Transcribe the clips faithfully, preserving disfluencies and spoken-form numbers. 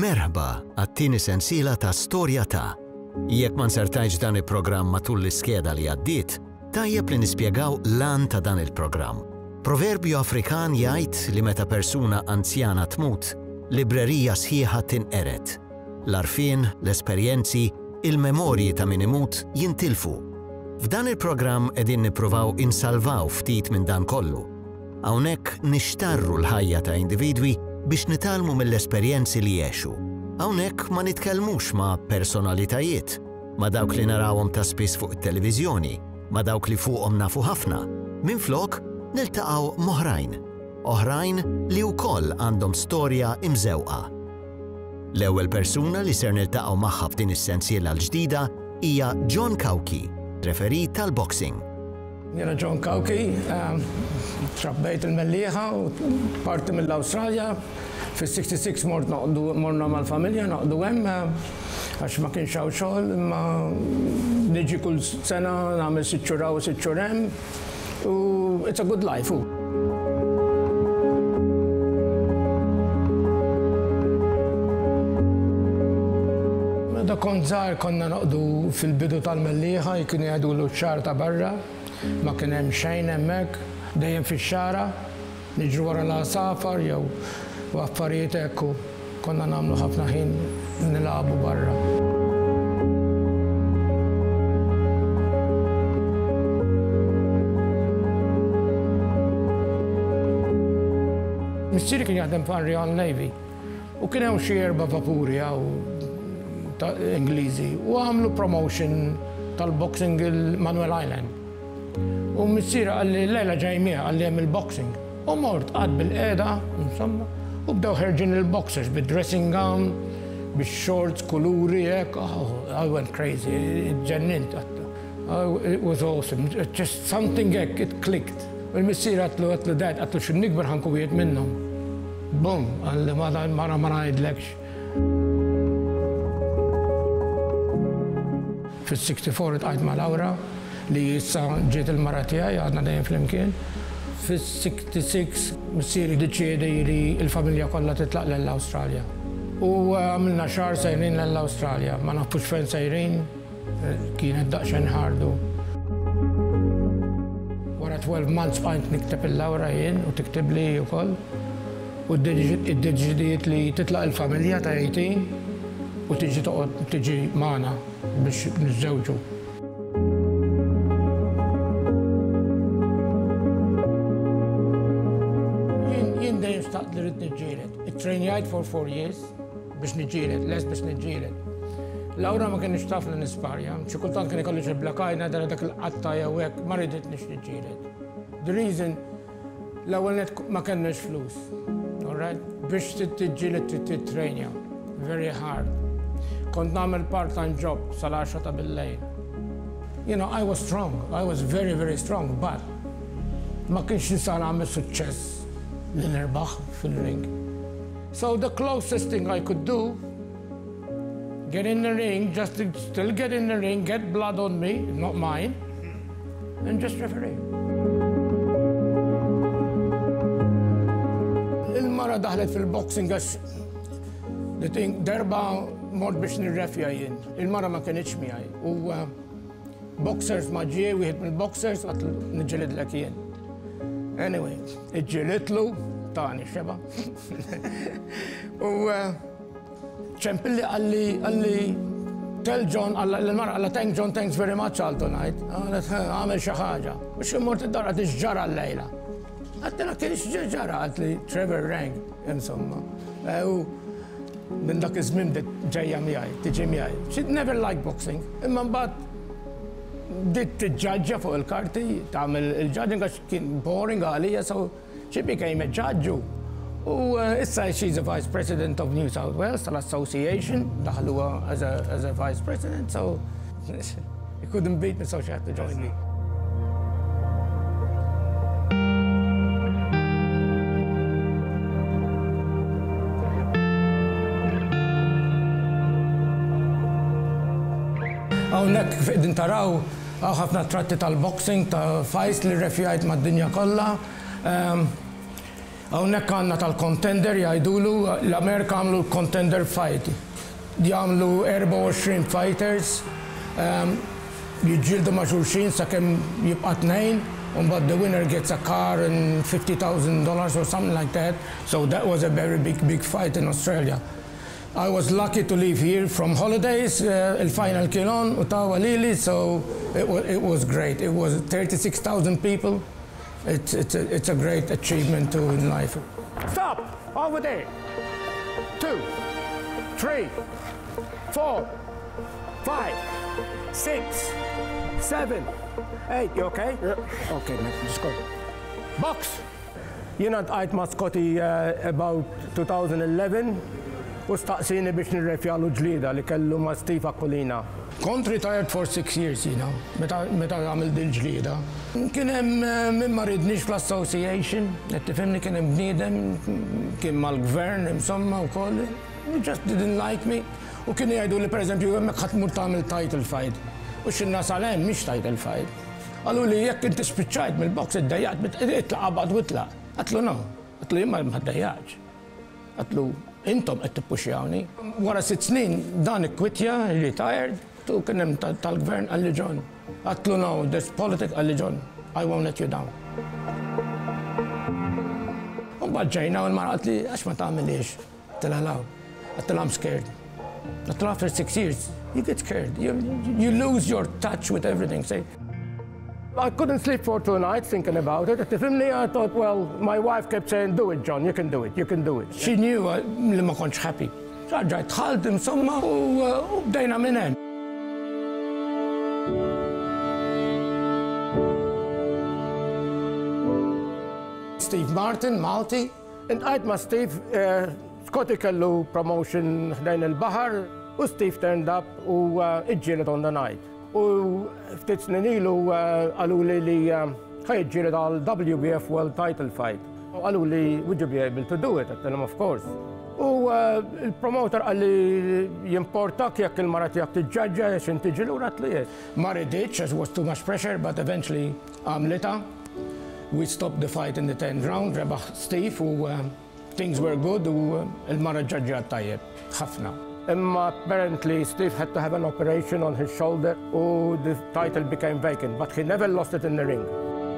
Merħba għat-tieni sensiela ta' Storja ta'. Jekk ma nsertajx dan il-programm matul l-iskeda li għaddiet, tajjeb li nispjegaw l-għan ta' dan il-programm. Proverbju Afrikan jgħid li meta persuna anzjana tmut, librerija sħiħa tinqered. L-arfien, l-esperjenzi, il-memorji ta' min imut jintilfu. F'dan il-programm qegħdin nippruvaw insalvaw ftit minn dan kollu. Hawnhekk nixtarru l-ħajja ta' individwi biex nitalmu mill-esperjenzi li jgħixu. Hawnhekk ma nitkellmux ma' personalitajiet, ma' dawk li narawhom ta' spiss fuq it-televiżjoni, ma' dawk li fuqhom nafu ħafna. Minflok niltaqgħu moħrajn, oħrajn li wkoll għandhom storja imżewqa. L-ewwel persuna li ser niltaqgħu magħha f'din is-sensiela l-ġdida hija John Cauchi, referee tal-boxing. Jena John Cauchi, trabbejt il-mellieħa u parti mill-Awstralja. Fis-sixty-six mort morna mal-familja, noqdu hemm għax ma kienx hawn xogħol, imma niġi kull sena nagħmel sitt xhur hawn u sitt xhur hemm u it's a good life. Meta kont żgħar konna noqdu fil-bidu tal-mellieħa, kienu jgħidulu x-xahar ta' barra. Ma kien hemm xejn hemmhekk, dejjem fix-xara, niġru wara l-għasafar jew affarijiet hekk u konna nagħmlu ħafna ħin nilagħbu barra. Missieri kien jaħdem f'Royal Navy u kien hemm xi erba' vapuri ta' Ingliżi u għamlu promotion tal-boxing il-Manuel Island. U missiera għalli l-lejla ġajmija għalli hemm il-boxing. U mort għad bil-qeda, insomma, u bdew ħerġin il-boxers bid-dressing gown, bix-shorts, kuluri, hekk. Oh, I went crazy, ġennint. It was awesome, just something hekk, it clicked. U l-missiera għatlu għatlu dad, għatlu xun nikber ħankuwiet minnhom. Bum, għalli mara mara ma ngħidlekx. Fis-sixty-four itqajt ma' Lawra, li jissa ġiet il-mara tiegħi għadna dejjem flimkien. Fis-sixty-six missieri ddeċiedi li l-familja kollha titlaq lill-Awstralja. U għamilna xahar sejrin lill-Awstralja, ma nafux fejn sejrin, kienet daqsxejn ħardu. Wara twelve months bqajt nikteb il-Lawra jien u tikteb li wkoll. U ddeċidiet li titlaq il-familja ta' eighteen u tiġi toqgħod tiġi magħna biex niżżewġu. Staqt li rrid niġġieled. Ittrejnjajt for four years biex niġġieled, les biex niġġieled. Lawra ma kienx taf li nisparja, xi kultant kien ikolli xi blakajna dara dak il-qatta jew hekk ma riditniex niġġieled. The reason l-ewwel net ma kenniex flus. All right? Biex tiġġieled trid tittrejnja. Very hard. Kont nagħmel part-time job sal-għaxra ta' bil-lejl. You know, I was strong. I was very, very strong, but ma kienx nista' nagħmel suċċess li nirbaħ fil-ring. So the closest thing I could do, get in the ring, just to still get in the ring, get blood on me, not mine, and just referee. Il-mara daħlet fil-boxing għax darba mort biex nirrefja jien. Il-mara ma kienx miegħi. U boxers ma ġie, wieħed mill-boxers għatlu niġġielidlek jien. Anyway, iġġielitlu, tani xeba. U ċempilli għalli, għalli, tell John, l-mara għalla thank John, thanks very much għal tonight. Għalet, għamil xaħġa. Biex immort id-dar għat iġġara l-lejla. Għattela kien iġġara għatli Trevor Rang, insomma. U minn dak iż-żmien ġejja miegħi, tiġi miegħi. She never liked boxing. Imma mbagħad dit t-ġaġġa fuq il-karti, tagħmel il-ġaġġing għax kien boring għalija, so she became a judge. U issa she's a vice president of New South Wales tal-association, daħluha as a as a vice president, so he couldn't beat me, so she had to join me. Hawnhekk qegħdin taraw ħafna tratti tal-boxing, ta' fajs li rrefjajt mad-dinja kollha. Hawnhekk għandna tal-contender jgħidulu l-Amerika għamlu l-contender fight. Jagħmlu erba' u għoxrin fighters, um, jiġġieldu ma' xulxin sakemm jibqa' tnejn, u mbagħad the winner gets a car and fifty thousand dollars or something like that. So that was a very big, big fight in Australia. I was lucky to leave here from holidays, uh, il-final kien on, u tawa lili, so it was, it was great. It was thirty-six thousand people. It's, it's, a, it's a great achievement too in life. Stop! Over there. Two, three, four, five, six, seven, eight. You okay? Yeah. Okay, man, just go. Box! Jena għajt ma' Scotty uh, about two thousand eleven u staqsini biex nirrefjalu ġlida li kellu ma' Steve Aquilina. Kont retired for six years, you know, meta għamil din ġlida. Kien hemm min ma ridniex fl-association, qed tifhimni kien hemm bniedem, kien mal-gvern insomma wkoll. They just didn't like me. U kien jgħidu li pereżempju hemmhekk ħadd tmur tagħmel title fight. U x'inna salem mhix title fight. Qalu li jekk inti spiċċajt mill-box iddejjaqt itlaq qabad u itlaq. Qatlu no, qatlu jien ma ddejjaqx. Qatlu intom qed tippuxjawni. Wara sitt snin dan ikkwitja, retired. Tu kien hemm tal-gvern għalli John. Qatlu no, there's politics għalli John. I won't let you down. U mbagħad ġejna u l-mara qalt li għax ma tagħmilx. Tilha law. Qatlu I'm scared. Qatlu after six years, you get scared. You, you lose your touch with everything. Say, I couldn't sleep for two nights thinking about it. Tifhimni, I thought, well, my wife kept saying, do it, John, you can do it, you can do it. She knew li ma kontx happy. Ġajt ħalt insomma u bdejna minn hemm. Steve Martin, Malti. Intqajt ma' Steve, uh, Scotty kellu promotion ħdejn il-baħar u Steve turned up u uh, iġġieled on the night. U ftit snin ilu għalu li li ħajġġieled għal W B F World Title Fight. U għalu li would you be able to do it? Għattilhom of course. U il-promoter għalli jimportak jekk il-mara tiegħek tiġġaġġa għax inti ġilu għatli yes. Ma rriditx, as was too much pressure, but eventually għamlita. We stopped the fight in the tenth round, rebaħ Steve, u uh, things were good, u uh, il-mara ġaġġa tajjeb, ħafna. Imma apparently Steve had to have an operation on his shoulder, u the title became vacant, but he never lost it in the ring.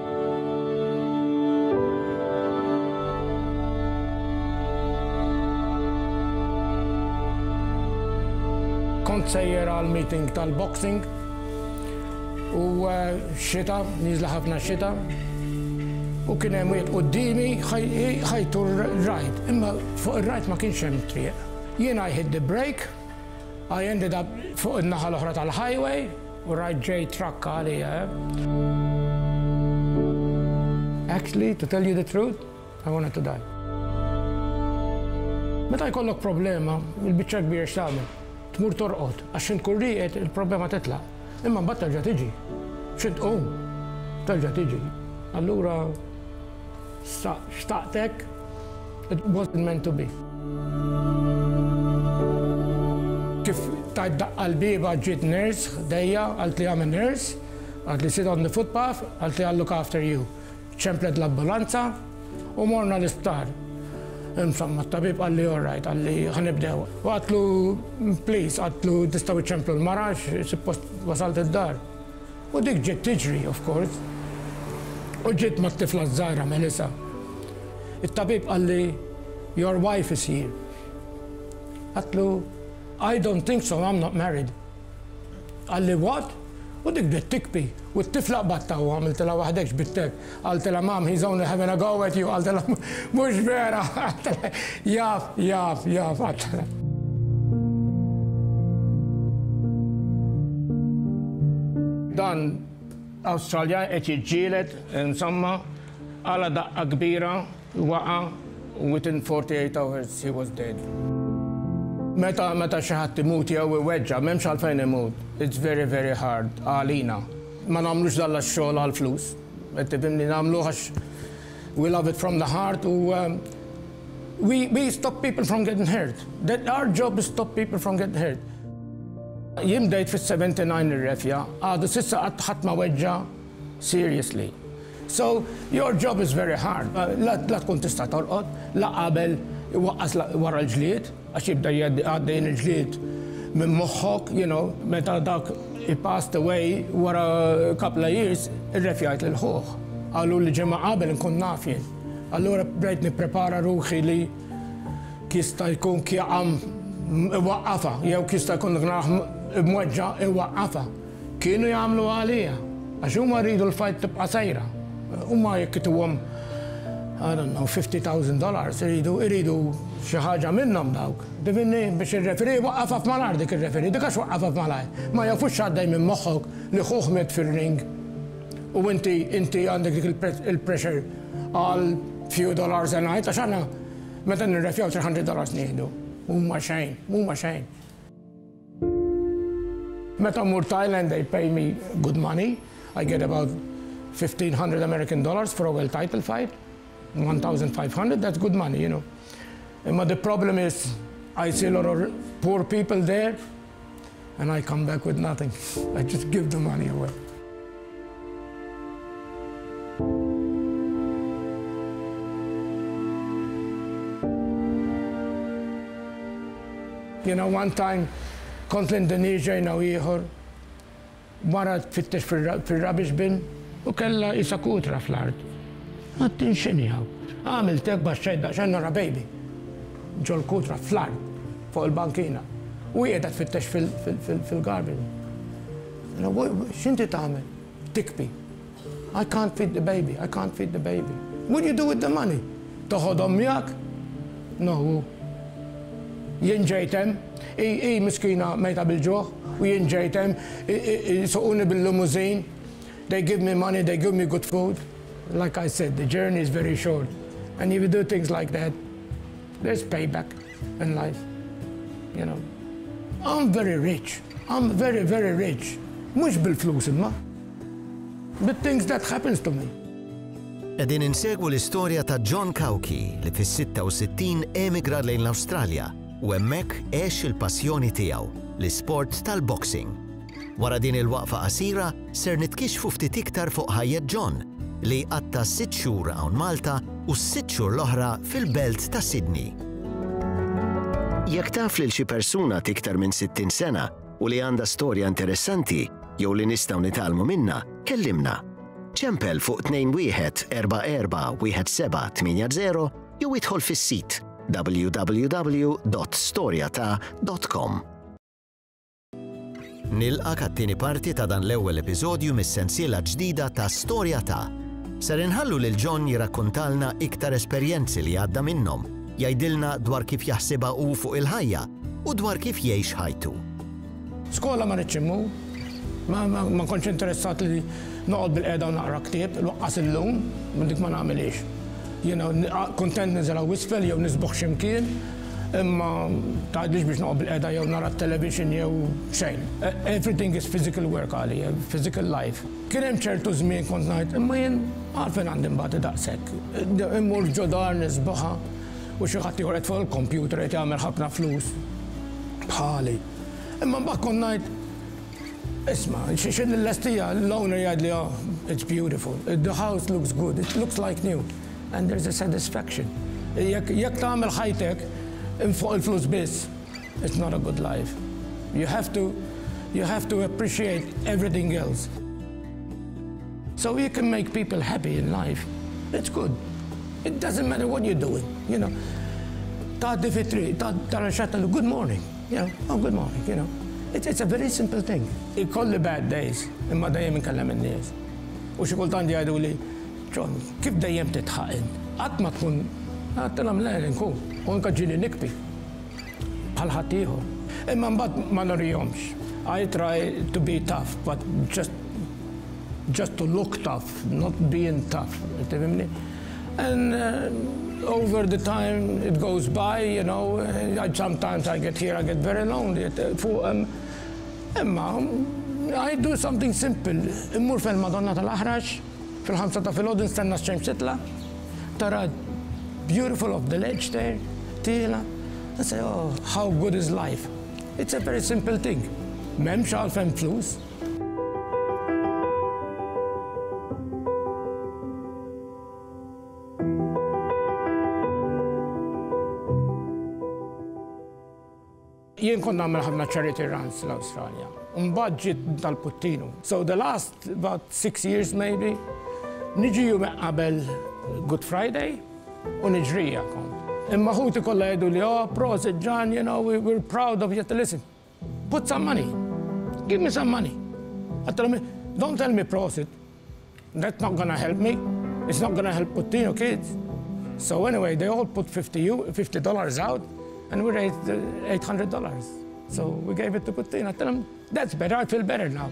Kont sejjer għal meeting tal-boxing, u uh, xita, nizla ħafna xita, u kien hemm wieħed qudiemi ħajtu r-right, imma fuq ir-right ma kienx hemm triq. Jien I hit the brake, I ended up fuq in-naħa l-oħra tal-highway, u right ġej truck għalija. Actually, to tell you the truth, I wanted to die. Meta jkollok problema, il-biċċa kbir x'tagħmel, tmur torqod, għax inkun rieqed il-problema titlaq. Imma mbagħad terġa' tiġi. X'int qum, terġa' tiġi. Allura xtaqtek, it wasn't meant to be. Kif tajt daqqa l-biba ġiet nurse, dejja, għalt li għamil nurse, għalt li sit on the footpath, għalt li I'll look after you. ċemplet l-ambulanza u morna l-isptar. Insomma, t-tabib għalli all right, għalli ħanibdew. U għatlu, please, għatlu tistaw ċemplu l-marax, suppost wasalt id-dar. U dik ġiet tiġri, of course. U ġiet ma t-tifla z-żajra, Melissa. Il-tabib għalli, your wife is here. Għatlu, I don't think so, I'm not married. Għalli, what? U dik ġiet tikbi. U t-tifla batta u għamiltila wahdekx bittek. Għaltila, mom, he's only having a go at you. Għaltila, mux vera. Jaf, jaf, jaf. Dan Australia qed jiġġieled, insomma, għala daqqa kbira, waqa, within forty-eight hours he was dead. Meta meta xi ħadd imut jew iweġġa' m'hemmx għalfejn imut. It's very very hard għalina. Ma nagħmlux dalla x-xogħol għall-flus. Qed tifhimni nagħmluh għax we love it from the heart u um, we we stop people from getting hurt. That our job is stop people from getting hurt. Jim dejt fis seventy-nine ir-refja, għadu sissa ħadd ma weġġa seriously. So your job is very hard. La tkun tista' torqod, la qabel waqqas wara l-ġlied, għax jibda għaddejn il-ġlied minn moħħok, you know, meta dak he passed away wara a couple of years, irrefjajt l-ħuħ. Għallu li ġemma qabel nkun naf jien. Allura bdejt nipprepara ruħi li kista jkun kjaqam waqqafa, jew kista jkun mweġġa iwaqqafa. Kienu jagħmlu għalija, għax huma rridu l-fajt tibqa' sejra. Huma jekk ituhom, I don't know, fifty thousand dollars, iridu iridu xi ħaġa minnhom dawk. Divinni biex ir-referi waqqafa f'malar dik ir-referi, dik għax waqqafa f'malaj. Ma jafux għaddej minn moħħok li ħuħ miet fir-ring u inti inti għandek dik il-pressure għal few dollars a night, għax għandna meta nirrefjaw three hundred dollars nieħdu. Huma xejn, huma xejn. Meta mur Thailand, they pay me good money. I get about fifteen hundred American dollars for a world title fight. one thousand five hundred, that's good money, you know. But the problem is, I see a lot of poor people there, and I come back with nothing. I just give the money away. You know, one time, kont l-Indonesia jina u ieħor, wara tfittex fil-rubbish bin, u kella isa kutra fl-art. Għattin xinjaw. Għamiltek baxxej daqxen nara baby. Ġol kutra fl-art, fuq il-bankina. U jiedat tfittex fil-garbin. Xinti tagħmel? Tikbi. I can't feed the baby, I can't feed the baby. What do you do with the money? Toħodhom miegħek? No. Jien ġejtem, i miskina mejta bil-ġuħ, u jien ġejtem, suquni bil-limousine, they give me money, they give me good food. Like I said, the journey is very short. And if you do things like that, there's payback in life, you know. I'm very rich, I'm very, very rich. Mux bil-flus imma, but things that happens to me. Qegħdin insegwu l-istorja ta' John Cauchi li fis-sittin emigra lejn l-Awstralja u hemmhekk għex il-passjoni tiegħu, l-isport tal-boxing. Wara din il-waqfa qasira ser nitkixfu ftit iktar fuq ħajjed John li għatta sitt xhur hawn Malta u sitt xhur l-oħra fil-belt ta' Sydney. Jekk taf lil xi persuna tiktar minn sittin sena u li għandha storja interessanti jew li nistgħu nitgħallmu minnha, kellimna. ċempel fuq tnejn wieħed erba' erba' wieħed seba' tminja żero jew idħol fis-sit w w w dot storjata dot com. Nilqak għat-tieni parti ta' dan l-ewwel episodju mis-sensiela ġdida ta' Storja ta'. Ser inħallu lil John jirrakkontalna iktar esperjenzi li għadda minnhom, jgħidilna dwar kif jaħsibha hu fuq il-ħajja u dwar kif jgħix ħajtu. Skola ma rridx immur, ma kontx interessat li noqgħod bil-qiegħda u naqra ktieb, waqqas illum, minn dik ma nagħmilx. Jiena kuntent niżel wisfel jew nisbuħ x'imkien, imma tgħidlix biex noqgħod bil-qiegħda jew nara t-television jew xejn. Everything is physical work għalija, physical life. Kien hemm ċertu żmien kont ngħid, imma jien għalfejn għandi mbagħad daqshekk. Immur ġodar nisbuħha u xi ħadd ieħor qed fuq il-computer qed jagħmel ħafna flus bħali. Imma mbagħad kont ngħid, isma', x'in il-lestija, l-owner jgħidli, oh, it's beautiful, the house looks good, it looks like new, and there's a satisfaction. Jekk tagħmel ħajtek fuq il-flus biss, it's not a good life. You have to, you have to appreciate everything else. So you can make people happy in life. It's good. It doesn't matter what you're doing, you know. Tgħaddi fit-triq, tara xatta, good morning, you know, oh, good morning, you know. It's, it's a very simple thing. Ikolli bad days, imma dejjem inkellem in-nies. U xi kultant jgħidu li, John, kif dejjem titħaqin? Qatt ma tkun, qatt nagħmel nkun, u nkaġġieli nikbi bħal ħadd ieħor. Imma mbagħad ma norihomx. I try to be tough, but just just to look tough, not being tough. Tifhimni? And uh, over the time it goes by, you know, I, sometimes I get here, I get very lonely. For, um, Emma, I do something simple. Immur fil-Madonna tal-Aħrax, fil-ħamsa ta' filgħodu nistenna x-xemx titla', tara beautiful of the ledge there, tila. I say, oh, how good is life? It's a very simple thing. M'hemmx għalfejn flus. Jien konna nagħmel ħafna charity runs l-Awstralja. Mbagħad ġiet tal-puttinu. So the last about six years maybe, niġi jum qabel Good Friday u niġrija kont. Imma ħuti kollha jgħidu li, oh, prosit, John, you know, we, we're proud of you. Listen, put some money. Give me some money. I tell me, don't tell me prosit. That's not gonna help me. It's not gonna help Puttino kids. So anyway, they all put fifty dollars out, and we raised eight hundred dollars. So we gave it to Puttino. I tell them, that's better, I feel better now.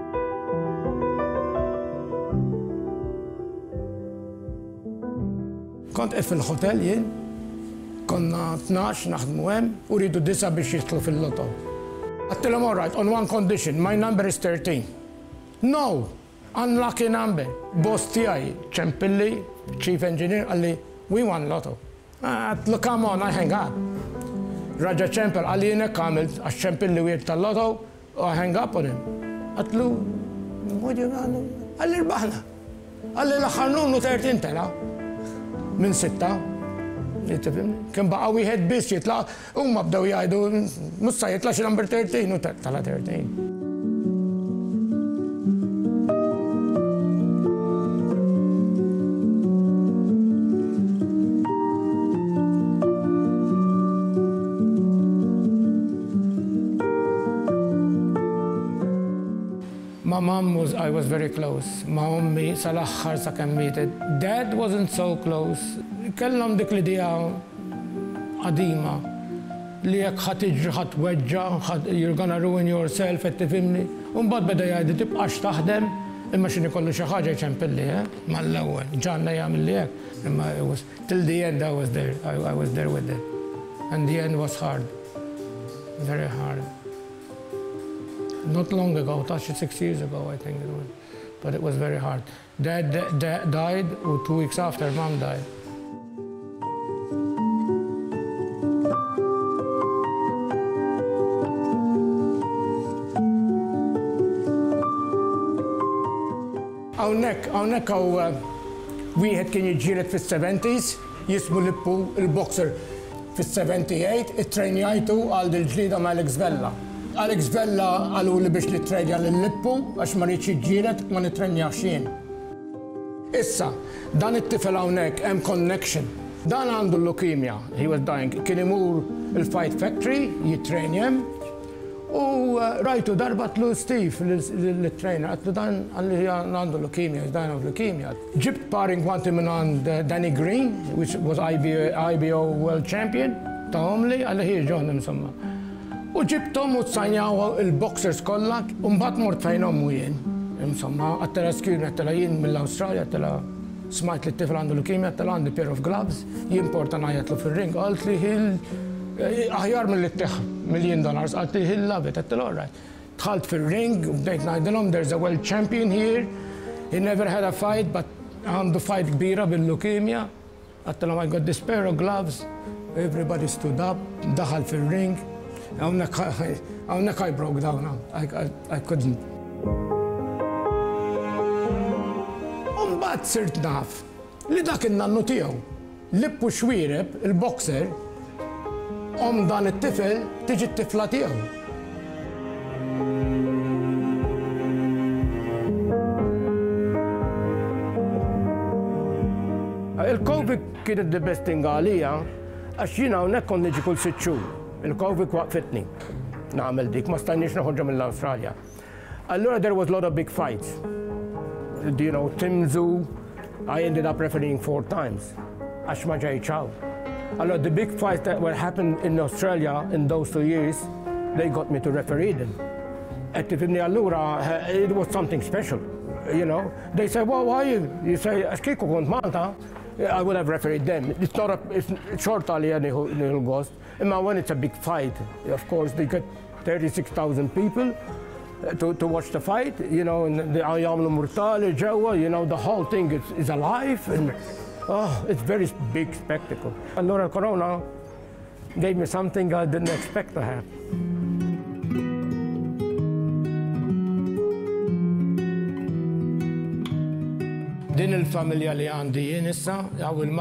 Kont fil-hotel jien, konna tnax naħdmu hemm u rridu disa biex jitlu fil-lotto. Għattilhom all right, on one condition, my number is thirteen. No, unlucky number. Boss tiegħi, ċempilli, chief engineer, għalli, we won lotto. Għatlu, come on, I hang up. Raġa ċempel, għalli jinek għamilt, għax ċempilli wiet tal-lotto, u I hang up on him. Għatlu, għodju għallu, għalli rbaħna. Għalli l-ħarnunu thirteen tela, minn sitta. Kien baqa wieħed biss jitla, u ma bdew jgħidu, mussa jitla xi number thirteen, u tala thirteen. My mom was, I was very close. Ma ummi sal-aħħar sa kemm mietet. Dad wasn't so close. Kellhom dik l-idea qadima li jekk ħadd tiġri ħadd weġġa, you're gonna ruin yourself, qed tifhimni. U mbagħad beda jgħidu tibqax taħdem imma x'inhi kollu xi ħaġa jċempilli, eh? Mal-ewwel. Ġanna jagħmel li hekk. Imma it was till the end I was there. I, I was there with it. And the end was hard. Very hard. Not long ago, actually six years ago, I think it was. But it was very hard. Dad, dad, dad died, or two weeks after, Mom died. Hawnhekk, hawnhekk hawn wieħed kien jiġġieled fis-seventies, jismu Lippu il-boxer fis-seventy-eight, it-trejnjajtu għal il-ġlieda ma' Alex Vella. Alex Vella għalu li biex li trejja l-Lippu, għax ma rridx jiġġieled ma nitrenjax jien. Issa, dan it-tifel hawnhekk hemm connection. Dan għandu l-leukemia, he was dying. Kien imur il-Fight Factory, jitrenjem, u rajtu darba tlu Steve, l-trainer, għatlu dan għalli għandu leukemia, he's dying of leukemia. Ġibt paring kwanti minn għand Danny Green, which was I B O World Champion, ta' Homli, għalli hi ġoħna insomma. U ġibtom u t-sajnjaw il-boxers kollak, un bat mort fejnom u jien. Insomma, għattela skirna, għattela jien mill-Australia, għattela smajt li t-tifel għandu leukemia, għattela għandu pair of gloves, jimporta najatlu fil-ring, għalt li hill, aħjar mill-li million dollars, għalt li hill love it, għattela all right. Tħalt fil-ring, bdejt najdilom, there's a world champion here, he never had a fight, but għandu fight kbira bil-leukemia, għattela I got this pair of gloves, everybody stood up, daħal fil-ring, Għawnek I broke down, I, I, I couldn't. Umbat sirt naf li dak il-nannu tiegħu, Lippu xwiereb, il-boxer, om dan it-tifel tiġi t-tifla tiegħu. Il-Covid kienet the best thing għalija, għax jina hawnhekk kont niġi kull sitt xhur. Il-Covid waqfitni, nagħmel dik, ma stajniex noħorġu mill-Awstralja. Allura there was a lot of big fights. You know, Timzu, I ended up refereeing four times. Għax ma ġejċaw. Allora the big fights that were happened in Australia in those two years, they got me to referee them. At tifimni allura, it was something special, you know. They say, well, why you? You say, għax kieku kont Malta, I would have refereed them. It's not a, it's short għalija nil gost. Imma when it's a big fight, of course, they get thirty-six thousand people to, to watch the fight, you know, and the għamlu murtali ġewa, you know, the whole thing is, is alive, and oh, it's very big spectacle. Allora Corona gave me something I didn't expect to have. Din il-familja li għandi jien issa, għaw il-mara hawnhekk, Susan il-kbira, Melissa,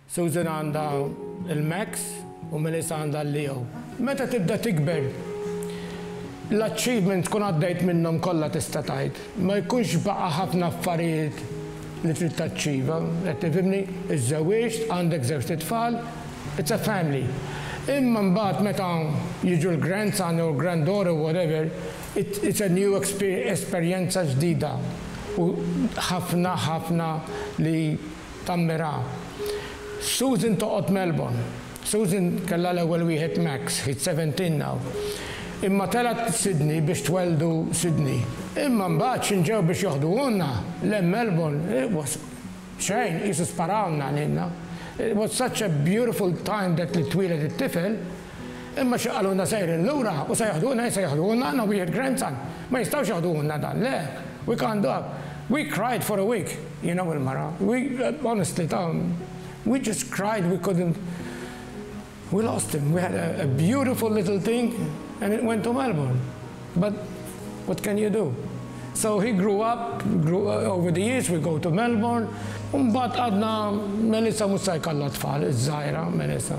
Susan għandha il-Max u Melissa għandha l-Leo. Meta tibda tikber, l-achievement tkun għaddejt minnhom kollha tista' tgħid. Ma jkunx baqa' ħafna affarijiet li trid taċċiva, qed tifhimni, iż-żewieġ, għandek żewġ titfal, it's a family. Imma mbagħad meta jiġu l-grandson u granddaughter or whatever, it, it's a new esperjenza ġdida u ħafna ħafna li tammira. Susan toqgħod Melbourne. Susan kellha l-ewwel wieħed Max, he's seventeen now. Imma telat Sydney biex tweldu Sydney. Imma mbagħad xinġew biex joħduhunna le Melbourne, it was xejn, qisu sparawna għalina. It was such a beautiful time that li twilet it-tifel. Imma xi qalulna sejrin lura u se jaħduhunna se jaħduhunna għandna wieħed grandson. Ma jistgħux jaħduhunna dan, le. We can't do it. We cried for a week, you know il-mara. We uh, honestly, um, we just cried, we couldn't. We lost him. We had a, a beautiful little thing, and it went to Melbourne. But what can you do? So he grew up, grew uh, over the years, we go to Melbourne. But għadna Melissa musa jkalla tfal, iż-żajra Melissa.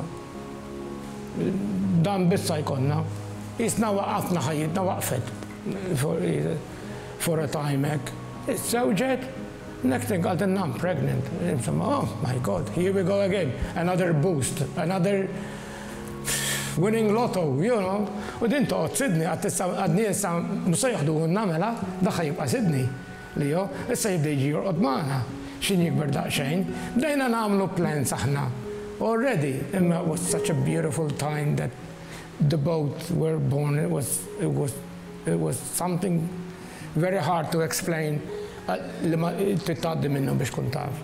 Dan bissa jkonna. Isna waqafna ħajjitna waqfet for, for a time hekk. Is-sewġet, next thing għalt I'm pregnant. Oh my God, here we go again. Another boost, another winning lotto, you know. U din toqgħod Sydney, għadni issa musa jaħduhunna mela, daħħa jibqa' Sydney li jo, issa jibda jiġi jorqod magħna. Xin jikber daqsxejn. Bdejna nagħmlu plans aħna. Already, imma it was such a beautiful time that the both were born. It was, it was, it was something very hard to explain li ma titgħaddi minnu biex kun taf.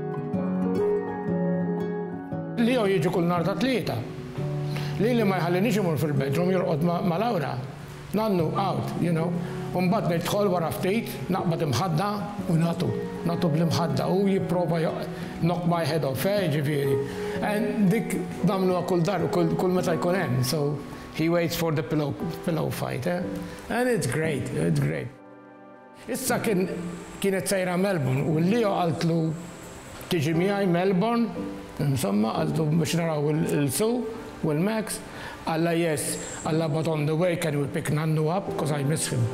Li jew jiġu kull nhar ta' tlieta. Li li ma jħallinix imur fil-bedroom jorqod ma' Lawra. Nannu out, you know. Umbat nidħol wara ftit, naqbad imħadda u natu. Natu bl-imħadda u jipprova knock my head off, eh, ġifieri. And dik damlu kull dar, kull meta jkun hemm. So he waits for the pillow, pillow fight, eh? And it's great, it's great. Issa kien kienet sejra Melbourne u Leo għaltlu tiġi miegħi Melbourne, insomma għaltlu biex naraw il-Su u l-Max. Allah, yes, Allah, but on the way, can we pick Nannu up? Because I miss him.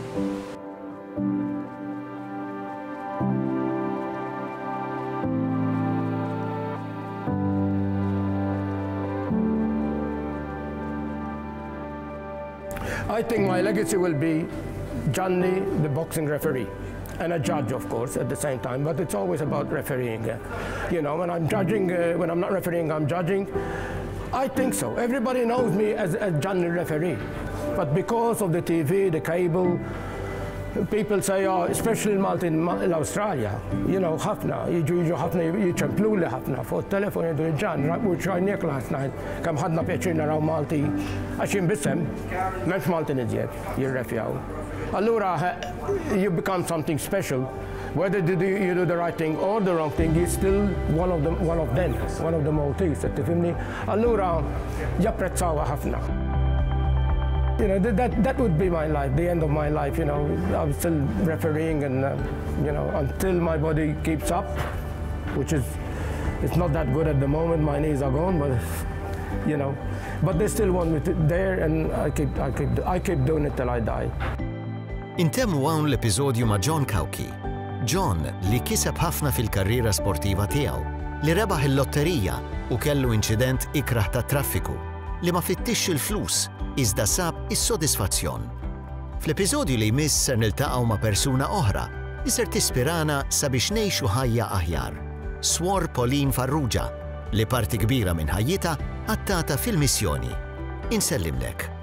I think my legacy will be Johnny, the boxing referee, and a judge, of course, at the same time, but it's always about refereeing. You know, when I'm judging, uh, when I'm not refereeing, I'm judging. I think so. Everybody knows me as a Johnny referee. But because of the T V, the cable, people say, oh, especially in Malta, in, in Australia, you know, ħafna, jiġu jiġu ħafna, jiċemplu li ħafna, fuq telefon jidu ġan, u ċajniek last night, kam ħadna pjaċir naraw Malti, għax jimbissem, menx Malti nidjeb, jirrefjaw. Allura, you become something special. Whether you do, you do the right thing or the wrong thing, you're still one of them, one of them, one of the Maltese. Tifhimni? Allura japprezzawa ħafna. You know, that that would be my life, the end of my life. You know, I'm still refereeing, and uh, you know, until my body keeps up, which is, it's not that good at the moment. My knees are gone, but you know, but they still want me to, there, and I keep, I keep, I keep doing it till I die. Intemmu hawn l-episodju ma' John Cauchi. John li kiseb ħafna fil-karriera sportiva tiegħu, li rebaħ il-lotterija u kellu inċident ikraħ ta' traffiku, li ma fittix il-flus, iżda sab is-sodisfazzjon. Fl-episodju li jmiss ser niltaqgħu ma' persuna oħra li ser tispirana sabiex ngħixu ħajja aħjar. Swor Pauline Farrugia, li parti kbira minn ħajjita għattata fil-missjoni. Insellimlek.